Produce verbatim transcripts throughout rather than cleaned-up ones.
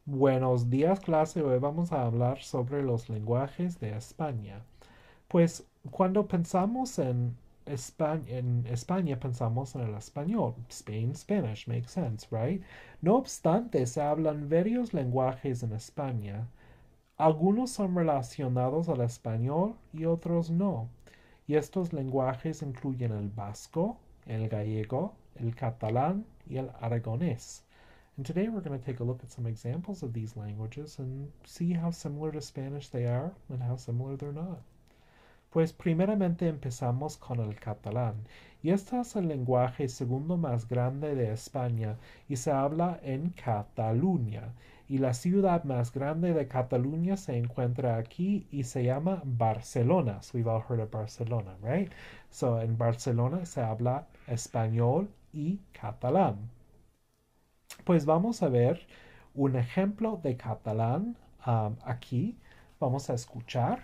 Buenos días, clase. Hoy vamos a hablar sobre los lenguajes de España. Pues cuando pensamos en España, en España pensamos en el español. Spain, Spanish, makes sense, right? No obstante, se hablan varios lenguajes en España. Algunos son relacionados al español y otros no. Y estos lenguajes incluyen el vasco, el gallego, el catalán y el aragonés. And today we're going to take a look at some examples of these languages and see how similar to Spanish they are and how similar they're not. Pues primeramente empezamos con el catalán, y este es el lenguaje segundo más grande de España y se habla en Cataluña. Y la ciudad más grande de Cataluña se encuentra aquí y se llama Barcelona. So we've all heard of Barcelona, right? So en Barcelona se habla español y catalán. Pues vamos a ver un ejemplo de catalán um, aquí. Vamos a escuchar.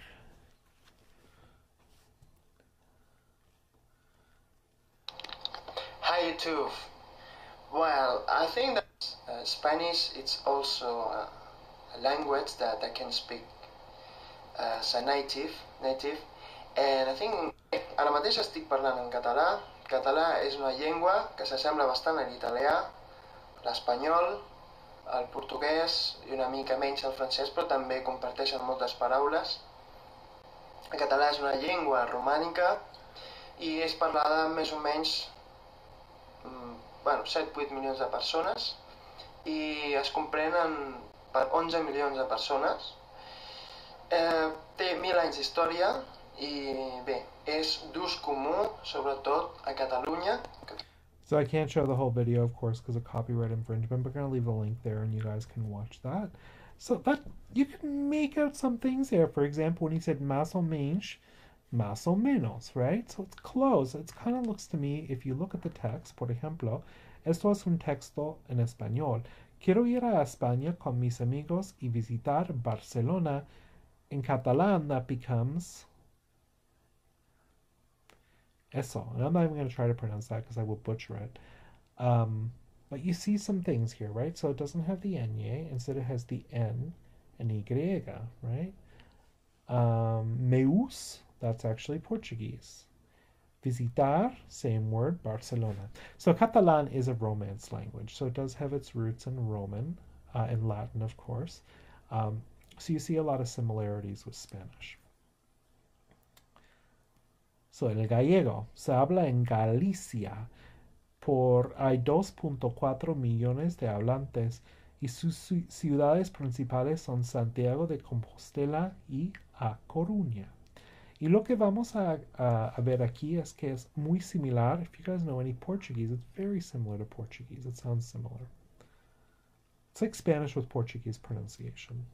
Hi YouTube. Well, I think that uh, Spanish it's also uh, a language that I can speak as a native, native, and I think ara mateix estic parlant en català. Català és una llengua que s'assembla bastant a l'italià, l'espanyol, el portuguès i una mica menys el francès, però també comparteixen moltes paraules. El català és una llengua romànica i és parlada més o menys bueno, set vuit milions de persones i es comprenen per onze milions de persones. Eh, té mil anys d'història i bé, és d'ús comú, sobretot a Catalunya. So I can't show the whole video, of course, because of copyright infringement, but I'm going to leave a link there and you guys can watch that. So that you can make out some things there. For example, when he said más o menos, más o menos, right? So it's close. It kind of looks to me, if you look at the text, por ejemplo, esto es un texto en español. Quiero ir a España con mis amigos y visitar Barcelona. In catalan, that becomes eso. And I'm not even going to try to pronounce that because I will butcher it. Um, but you see some things here, right? So it doesn't have the ñ, instead it has the n and y, right? Um, meus, that's actually Portuguese. Visitar, same word, Barcelona. So Catalan is a Romance language, so it does have its roots in Roman, uh, in Latin, of course. Um, so you see a lot of similarities with Spanish. So el gallego se habla en Galicia. Por, hay dos punto cuatro millones de hablantes y sus ciudades principales son Santiago de Compostela y A Coruña. Y lo que vamos a, a, a ver aquí es que es muy similar. If you guys know any Portuguese, it's very similar to Portuguese. It sounds similar. It's like Spanish with Portuguese pronunciation.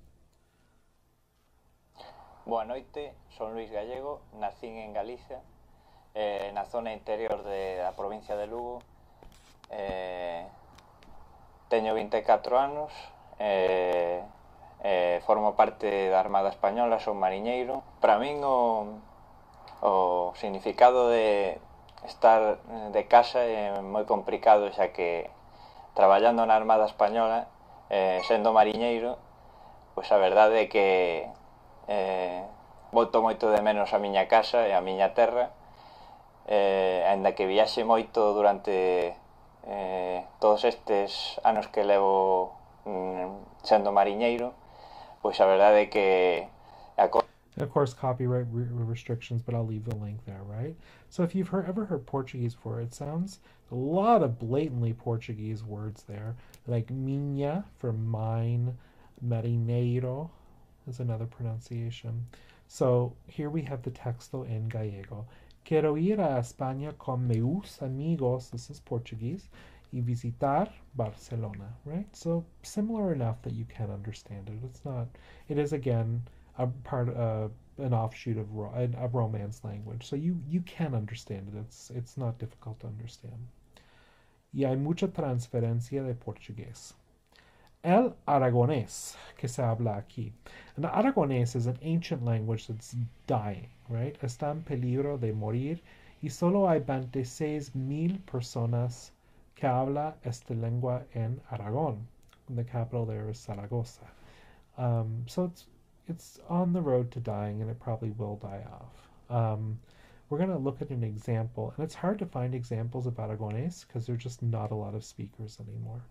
Boa noite, son Luis Gallego, nacín en Galicia, eh, na zona interior de, da provincia de Lugo. Eh, teño vinte e catro anos, eh, eh, formo parte da Armada Española, son mariñeiro. Para min o, o significado de estar de casa é moi complicado, xa que traballando na Armada Española, eh, sendo mariñeiro, pois a verdade é que eh, boto moito de menos a miña casa e a miña terra, eh, ainda que viaxe moito durante eh, todos estes anos que levo mm, sendo mariñeiro, pois a verdade é que a co- Of course, copyright re- restrictions, but I'll leave the link there, right? So if you've heard, ever heard Portuguese before, it sounds a lot of blatantly Portuguese words there, like minha for mine, marineiro is another pronunciation. So here we have the texto en gallego. Quiero ir a España con meus amigos, this is Portuguese, y visitar Barcelona, right? So similar enough that you can understand it. It's not, it is again a part, uh, an offshoot of ro- a Romance language, so you you can understand it. It's it's not difficult to understand. Y hay mucha transferencia de portugués. El aragonés, que se habla aquí. And aragonés is an ancient language that's dying, right? Está en peligro de morir y solo hay veintiséis mil personas que habla esta lengua en Aragón. the capital there is Zaragoza. Um, so it's it's on the road to dying, and it probably will die off. Um, we're going to look at an example, and it's hard to find examples of Aragonés because there's just not a lot of speakers anymore.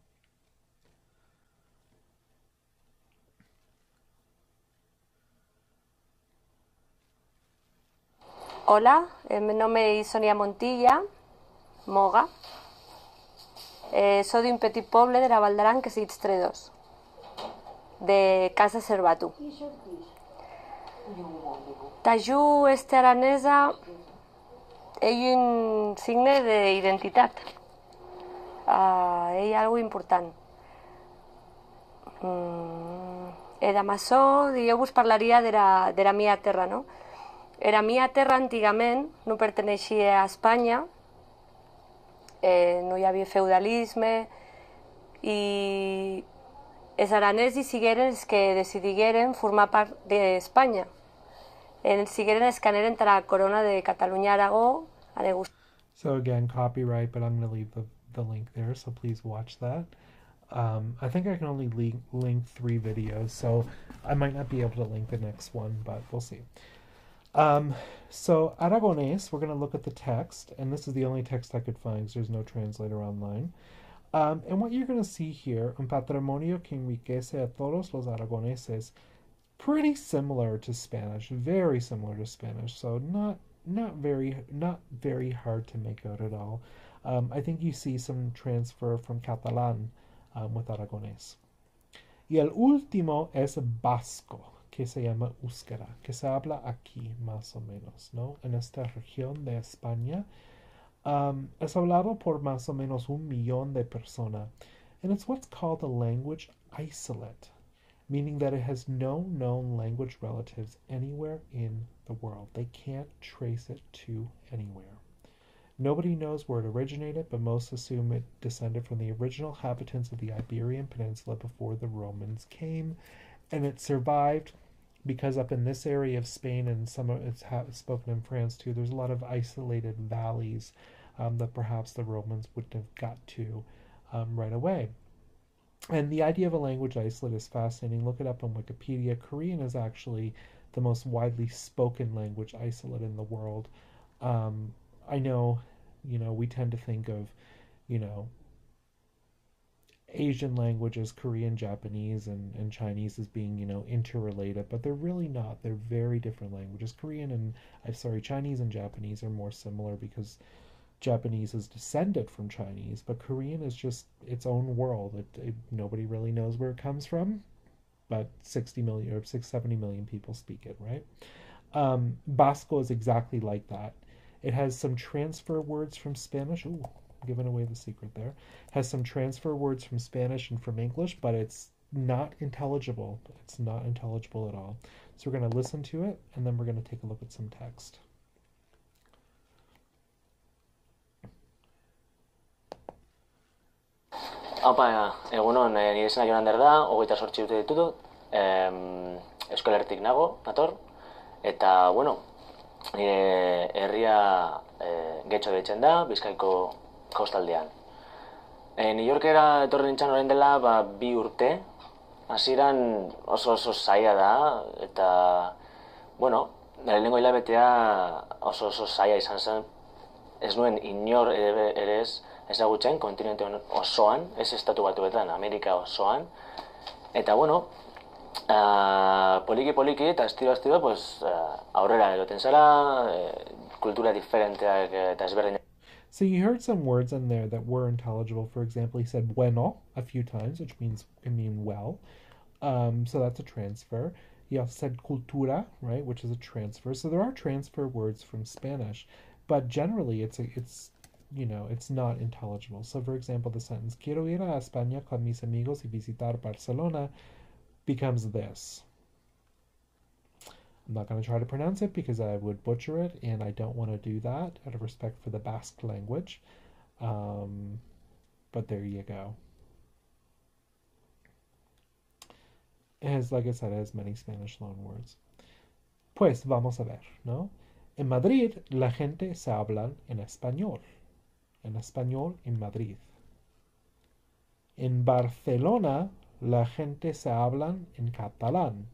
Hola, eh, mi nombre es Sonia Montilla, Moga. Eh, soy d'un petit poble de la Val d'Aran que s'hi dos, de Casa Cervatu. Tajú este aranesa és un signe d'identitat. Uh, és algo important. Mm, e d'amaçó, jo vos parlaria de la, de la mia terra, no? La mia terra antigament no perteneixia a Espanya, eh, no hi havia feudalisme, i els aranès hi sigueren els que decidigueren formar part d'Espanya. Els sigueren els que aneren a la corona de Catalunya-Aragó a negociar. So again, copyright, but I'm going to leave the, the link there, so please watch that. Um, I think I can only link, link three videos, so I might not be able to link the next one, but we'll see. Um, so Aragonés, we're going to look at the text, and this is the only text I could find because there's no translator online. Um, and what you're going to see here, un patrimonio que enriquece a todos los aragoneses, pretty similar to Spanish, very similar to Spanish, so not not very not very hard to make out at all. Um, I think you see some transfer from Catalan um, with Aragonés. Y el último es Basco, que se llama Euskera, que se habla aquí más o menos, ¿no? En esta región de España. Um, es hablado por más o menos un millón de personas, and it's what's called a language isolate, meaning that it has no known language relatives anywhere in the world. They can't trace it to anywhere. Nobody knows where it originated, but most assume it descended from the original inhabitants of the Iberian Peninsula before the Romans came, and it survived because up in this area of Spain, and some of it's ha- spoken in France too, there's a lot of isolated valleys um, that perhaps the Romans wouldn't have got to um, right away. And the idea of a language isolate is fascinating. Look it up on Wikipedia. Korean is actually the most widely spoken language isolate in the world. Um, I know, you know, we tend to think of, you know, Asian languages, Korean, Japanese, and, and Chinese as being, you know, interrelated, but they're really not. They're very different languages. Korean and, I'm sorry, Chinese and Japanese are more similar because Japanese is descended from Chinese, but Korean is just its own world. It, it, nobody really knows where it comes from, but sixty million or six, seventy million people speak it, right? Um, Basco is exactly like that. It has some transfer words from Spanish. Ooh, giving away the secret there. Has some transfer words from Spanish and from English, but it's not intelligible. It's not intelligible at all. So we're going to listen to it, and then we're going to take a look at some text. Haupa, egunon, nire izena Jon Ander da, hogeita sortzi dute ditut, eh, Euskal Herritik nago, nator, eta, bueno, nire herria eh, Getxo deitzen da, Bizkaiko kostaldean. E, New Yorkera etorri nintzen orain dela ba, bi urte, hasieran oso oso zaila da, eta, bueno, lehenengo hilabetea oso oso zaila izan zen, ez nuen inor ere, ere ez ezagutzen kontinente osoan, ez estatu batuetan, Amerika osoan, eta, bueno, uh, poliki poliki eta estilo estilo, pues, uh, aurrera egoten zara, uh, kultura diferenteak eta ezberdinak. So you heard some words in there that were intelligible. For example, he said bueno a few times, which means can mean well. Um, so that's a transfer. He also said cultura, right, which is a transfer. So there are transfer words from Spanish, but generally it's a, it's you know it's not intelligible. So for example, the sentence "Quiero ir a España con mis amigos y visitar Barcelona" becomes this. I'm not going to try to pronounce it because I would butcher it, and I don't want to do that out of respect for the Basque language. Um, but there you go. It has, like I said, it has many Spanish loanwords. Pues vamos a ver, ¿no? En Madrid, la gente se habla en español. En español en Madrid. En Barcelona, la gente se habla en catalán.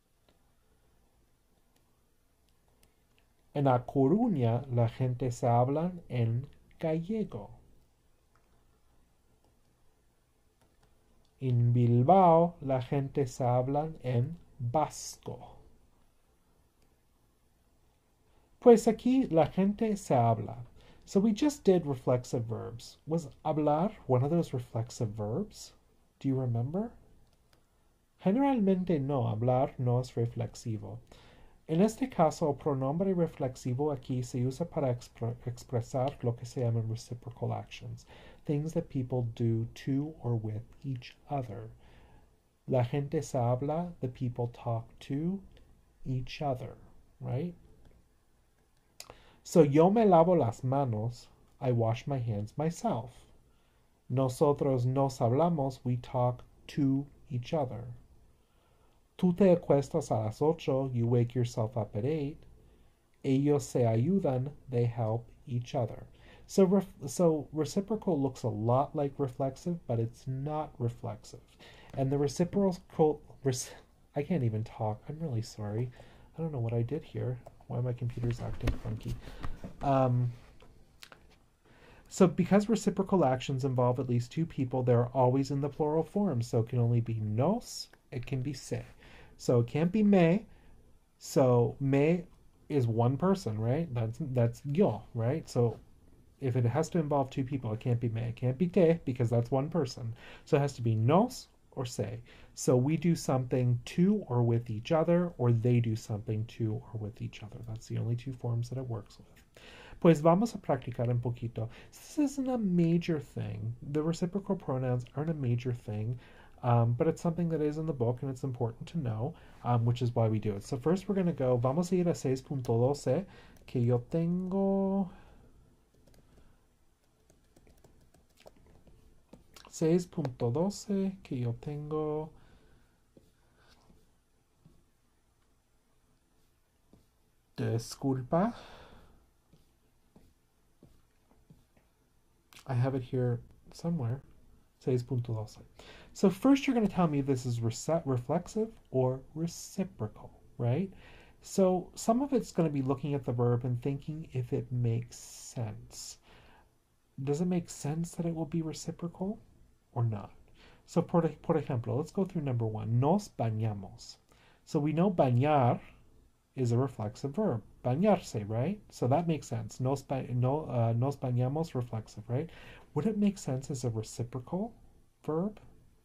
En A Coruña, la gente se habla en gallego. En Bilbao, la gente se habla en vasco. Pues aquí la gente se habla. So we just did reflexive verbs. Was hablar one of those reflexive verbs? Do you remember? Generalmente no, hablar no es reflexivo. En este caso, el pronombre reflexivo aquí se usa para expre expresar lo que se llaman reciprocal actions, things that people do to or with each other. La gente se habla, the people talk to each other, right? So yo me lavo las manos, I wash my hands myself. Nosotros nos hablamos, we talk to each other. Tú te acuestas a las ocho, you wake yourself up at eight. Ellos se ayudan, they help each other. So, ref so reciprocal looks a lot like reflexive, but it's not reflexive. And the reciprocal, rec I can't even talk, I'm really sorry. I don't know what I did here. Why my computer's acting funky. Um, so because reciprocal actions involve at least two people, they're always in the plural form. So it can only be nos, it can be se. So it can't be me. So me is one person, right? That's that's yo, right? So if it has to involve two people, it can't be me. It can't be te because that's one person. So it has to be nos or se. So we do something to or with each other, or they do something to or with each other. That's the only two forms that it works with. Pues vamos a practicar un poquito. This isn't a major thing. The reciprocal pronouns aren't a major thing, um, but it's something that is in the book and it's important to know, um, which is why we do it. So first we're going to go, vamos a ir a seis punto doce, que yo tengo... seis punto doce, que yo tengo... Disculpa. I have it here somewhere. seis punto doce. So first you're going to tell me this is reflexive or reciprocal, right? So some of it's going to be looking at the verb and thinking if it makes sense. Does it make sense that it will be reciprocal or not? So por, por ejemplo, let's go through number one. Nos bañamos. So we know bañar is a reflexive verb. Bañarse, right? So that makes sense. Nos, ba no, uh, nos bañamos, reflexive, right? Would it make sense as a reciprocal verb?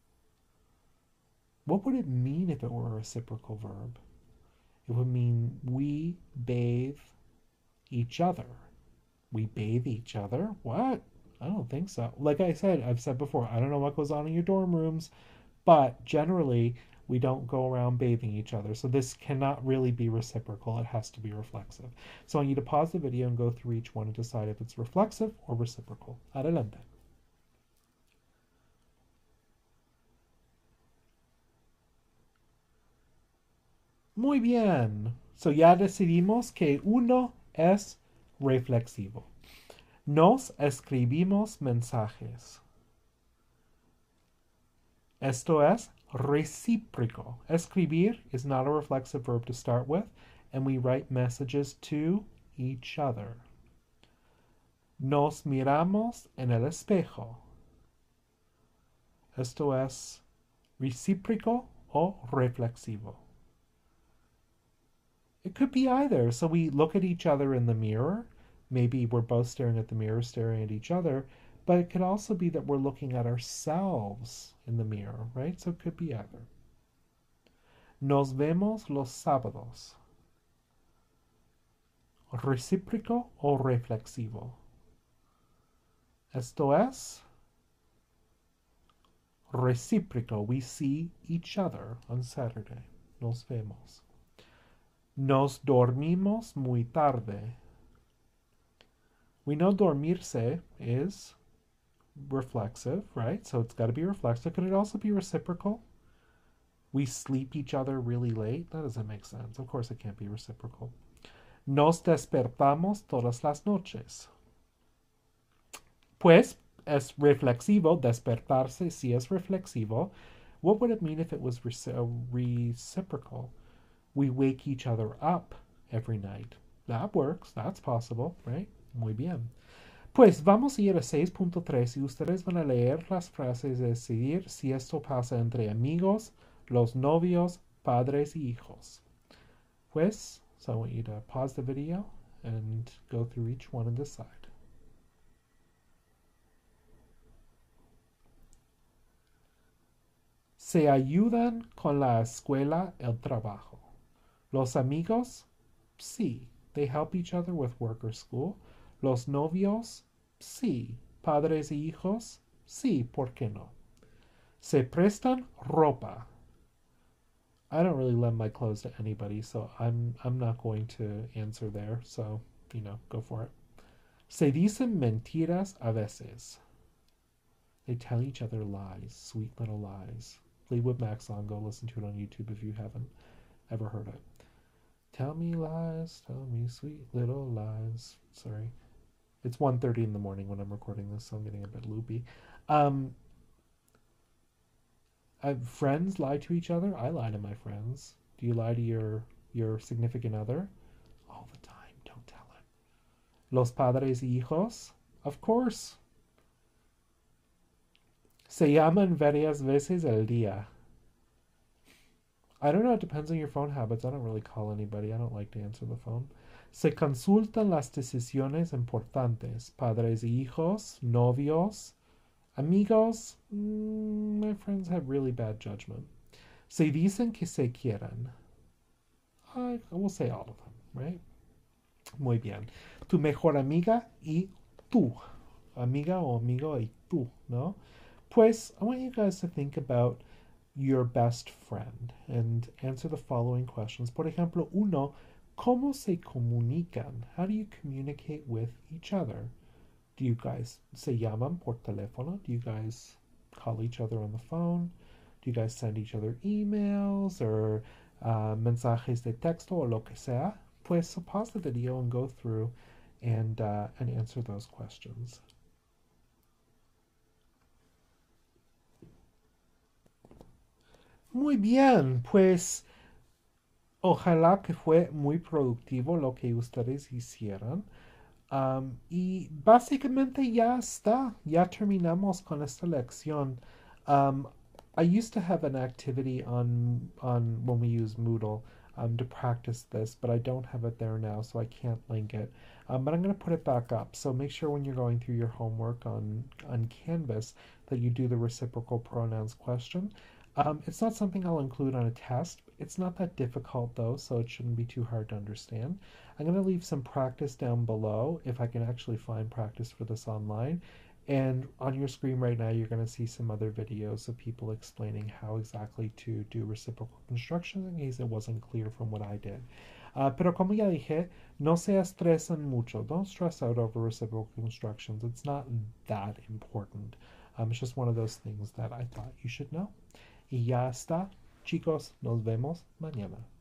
What would it mean if it were a reciprocal verb? It would mean we bathe each other. We bathe each other? What? I don't think so. Like I said, I've said before, I don't know what goes on in your dorm rooms, but generally we don't go around bathing each other. So this cannot really be reciprocal. It has to be reflexive. So I want you to pause the video and go through each one and decide if it's reflexive or reciprocal. Adelante. Muy bien. So ya decidimos que uno es reflexivo. Nos escribimos mensajes. Esto es recíproco. Escribir is not a reflexive verb to start with, and we write messages to each other. Nos miramos en el espejo. Esto es recíproco o reflexivo. It could be either. So we look at each other in the mirror. Maybe we're both staring at the mirror, staring at each other. But it could also be that we're looking at ourselves in the mirror, right? So it could be either. Nos vemos los sábados. Recíproco o reflexivo. Esto es recíproco. We see each other on Saturday. Nos vemos. Nos dormimos muy tarde. We know dormirse is reflexive, right? So it's got to be reflexive. Could it also be reciprocal? We sleep each other really late? That doesn't make sense. Of course it can't be reciprocal. Nos despertamos todas las noches. Pues es reflexivo, despertarse, si es reflexivo. What would it mean if it was reci- reciprocal? We wake each other up every night. That works. That's possible, right? Muy bien. Pues vamos a ir a seis punto tres y ustedes van a leer las frases y decidir si esto pasa entre amigos, los novios, padres y hijos. Pues, so I want you to pause the video and go through each one and decide. Se ayudan con la escuela, el trabajo. Los amigos, sí, they help each other with work or school. Los novios, sí. Padres y hijos, sí, ¿por qué no? Se prestan ropa. I don't really lend my clothes to anybody, so I'm I'm not going to answer there. So, you know, go for it. Se dicen mentiras a veces. They tell each other lies, sweet little lies. Fleetwood Mac song, go listen to it on YouTube if you haven't ever heard it. Tell me lies, tell me sweet little lies. Sorry. It's one thirty in the morning when I'm recording this, so I'm getting a bit loopy. Um, uh, friends lie to each other. I lie to my friends. Do you lie to your your significant other? All the time. Don't tell it. Los padres y hijos? Of course. Se llaman varias veces al día. I don't know. It depends on your phone habits. I don't really call anybody. I don't like to answer the phone. Se consultan las decisiones importantes. Padres y hijos, novios, amigos. Mm, my friends have really bad judgment. Se dicen que se quieren. I will say all of them, right? Muy bien. Tu mejor amiga y tú. Amiga o amigo y tú, ¿no? Pues, I want you guys to think about your best friend and answer the following questions. Por ejemplo, uno, ¿cómo se comunican? How do you communicate with each other? Do you guys se llaman por teléfono? Do you guys call each other on the phone? Do you guys send each other emails or uh, mensajes de texto o lo que sea? Pues, so pause the video and go through and, uh, and answer those questions. Muy bien, pues ojalá que fue muy productivo lo que ustedes hicieron. Um, y básicamente ya está, ya terminamos con esta lección. Um, I used to have an activity on on when we use Moodle um, to practice this, but I don't have it there now, so I can't link it. Um, but I'm going to put it back up. So make sure when you're going through your homework on on Canvas that you do the reciprocal pronouns question. Um, it's not something I'll include on a test. It's not that difficult though, so it shouldn't be too hard to understand. I'm going to leave some practice down below if I can actually find practice for this online. And on your screen right now, you're going to see some other videos of people explaining how exactly to do reciprocal constructions in case it wasn't clear from what I did. Uh, pero como ya dije, no se estresan mucho. Don't stress out over reciprocal constructions. It's not that important. Um, it's just one of those things that I thought you should know. Y ya está. Chicos, nos vemos mañana.